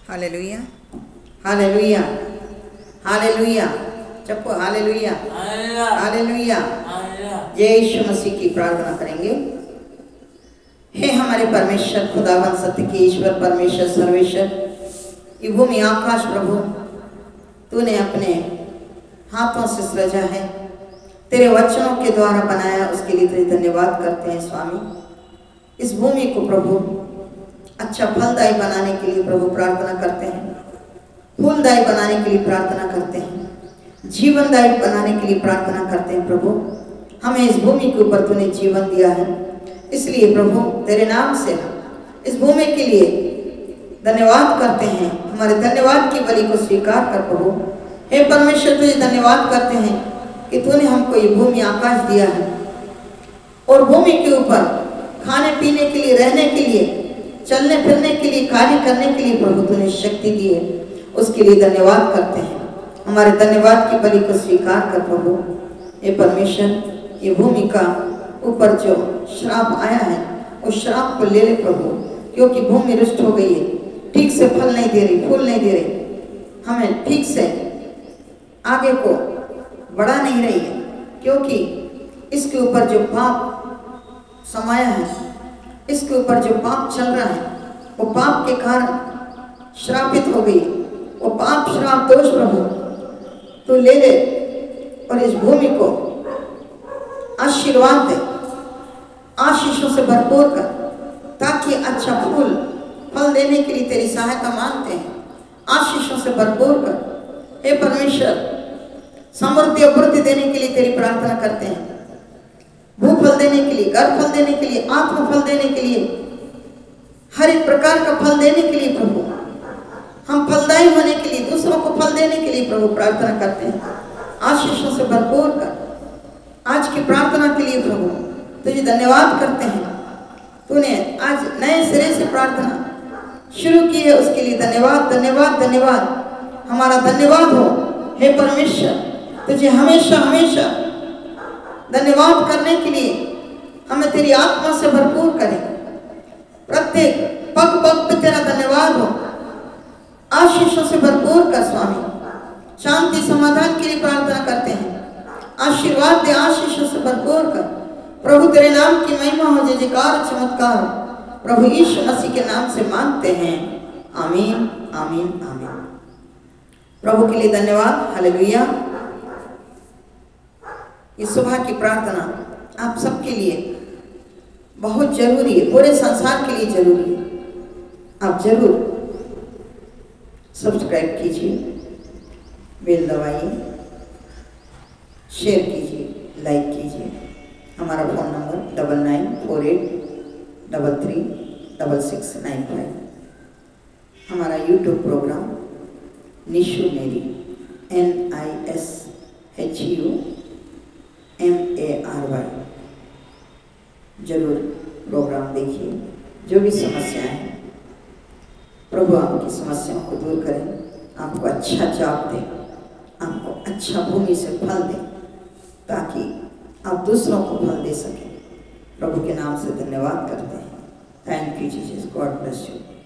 Hallelujah hallelujah hallelujah चप्पो hallelujah hallelujah. जय यीशु मसीह की प्रार्थना करेंगे। हे हमारे परमेश्वर खुदावन सत्य के ईश्वर परमेश्वर सर्वेश्वर, ये भूमि आकाश प्रभु तूने अपने हाथों से सृजा है, तेरे वचनों के द्वारा बनाया, उसके लिए तेरे धन्यवाद करते हैं स्वामी। इस भूमि को प्रभु अच्छा फलदायी बनाने के लिए प्रभु प्रार्थना करते हैं, फूलदायी बनाने के लिए प्रार्थना करते हैं, जीवनदायी बनाने के लिए प्रार्थना करते हैं। प्रभु हमें इस भूमि के ऊपर तूने जीवन दिया है, इसलिए प्रभु तेरे नाम से इस भूमि के लिए धन्यवाद करते हैं। हमारे धन्यवाद की बलि को स्वीकार कर प्रभु। हे परमेश्वर तुझे धन्यवाद करते हैं कि तूने हमको ये भूमि आकाश दिया है और भूमि के ऊपर खाने पीने के लिए, रहने के लिए, चलने फिरने के लिए, कार्य करने के लिए प्रभु तूने शक्ति दी है, उसके लिए धन्यवाद करते हैं। हमारे धन्यवाद की बलि को स्वीकार कर प्रभु। हे परमेश्वर ये भूमि का ऊपर जो श्राप आया है उस श्राप को ले ले प्रभु, क्योंकि भूमि रुष्ट हो गई है, ठीक से फल नहीं दे रही, फूल नहीं दे रही, हमें ठीक से आगे को बढ़ा नहीं रही है, क्योंकि इसके ऊपर जो पाप समाया है, इसके ऊपर जो पाप चल रहा है वो पाप के कारण श्रापित हो गई। वो पाप श्राप दोष प्रभु तो ले ले और इस भूमि को आशीर्वाद दे, आशीषों से भरपूर कर, ताकि अच्छा फूल फल देने के लिए तेरी सहायता मांगते हैं। आशीषों से भरपूर कर हे परमेश्वर, समृद्धि और वृद्धि देने के लिए तेरी प्रार्थना करते हैं। भूफल देने के लिए, घर फल देने के लिए, आत्म फल देने के लिए, हर एक प्रकार का फल देने के लिए प्रभु, हम फलदायी होने के लिए, दूसरों को फल देने के लिए प्रभु प्रार्थना करते हैं। आशीषों से भरपूर कर आज की प्रार्थना के लिए प्रभु तुझे धन्यवाद करते हैं। तूने आज नए सिरे से प्रार्थना शुरू की है, उसके लिए धन्यवाद धन्यवाद धन्यवाद। हमारा धन्यवाद हो हे परमेश्वर, तुझे हमेशा हमेशा धन्यवाद करने के लिए हमें तेरी आत्मा से भरपूर करें। प्रत्येक पग पग पे तेरा धन्यवाद हो, आशीषों से भरपूर कर स्वामी। शांति समाधान के लिए प्रार्थना करते हैं, आशीर्वाद दे, आशीषों से भरपूर कर प्रभु। तेरे नाम की महिमा हो, जय जयकार चमत्कार प्रभु यीशु मसीह के नाम से मांगते हैं, आमीन आमीन आमीन। प्रभु के लिए धन्यवाद, हालेलुया। इस सुबह की प्रार्थना आप सबके लिए बहुत जरूरी है, पूरे संसार के लिए जरूरी है। आप जरूर सब्सक्राइब कीजिए, बेल दबाइए, शेयर कीजिए, लाइक कीजिए। हमारा फ़ोन नंबर 9948336695। हमारा यूट्यूब प्रोग्राम निशु मेरी NISHUMARY जरूर प्रोग्राम देखिए। जो भी समस्याएं हैं प्रभु आपकी समस्याओं को दूर करें, आपको अच्छा जॉब दें, आपको अच्छा भूमि से फल दें, ताकि आप दूसरों को फल दे सकें। प्रभु के नाम से धन्यवाद करते हैं। Thank you Jesus, God bless you.